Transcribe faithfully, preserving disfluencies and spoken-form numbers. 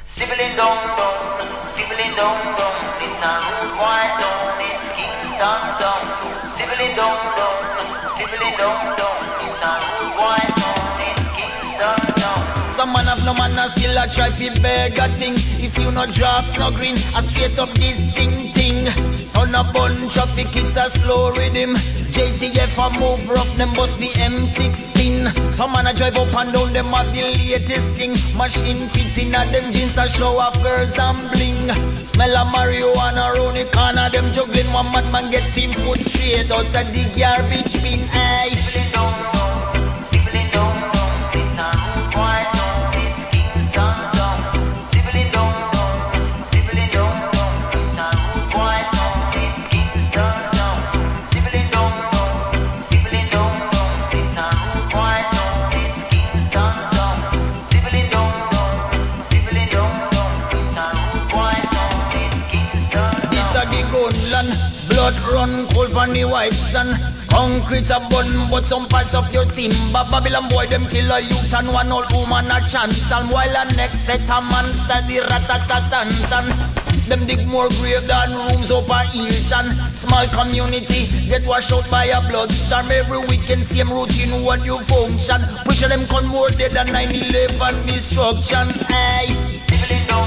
Sibling down, down, sibling down, down. It's a rude white town, it's Kingston town. Sibling down, down, sibling down, down. It's a rude white town, it's Kingston town. Some man have no man and still a try fi beg a thing. If you no drop no green, a straight up this thing thing. Son a bun traffic, it's a slow rhythm. J C F a move rough, them bust the M sixteen. Some man a drive up and down, them have the latest thing. Machine fits in a them jeans a show off girls and bling. Smell a marijuana round the corner, them juggling. One madman get team food straight out of the garbage bin. Aye. Sibling down, down, sibling down, down. It's a rude white town, it's Kingston town. Sibling down, down, sibling down, down. It's a rude white town, it's Kingston town. Sibling down, down, sibling down, down. It's a rude white town, it's Kingston town. Sibling down, down, sibling down, down. It's a rude white town, it's Kingston town. This a the gunland, blood run cold on the white sun. Concrete a bun, but some parts of your team. But Babylon boy, them kill a youth and one old woman a chance. And while a next set a man study rat-a-tat-tan-tan. Them dig more grave than rooms up a Hilton. Small community get washed out by a bloodstorm. Every weekend same routine, what you function. Push them con more dead than nine eleven destruction. Aye. Sibling down,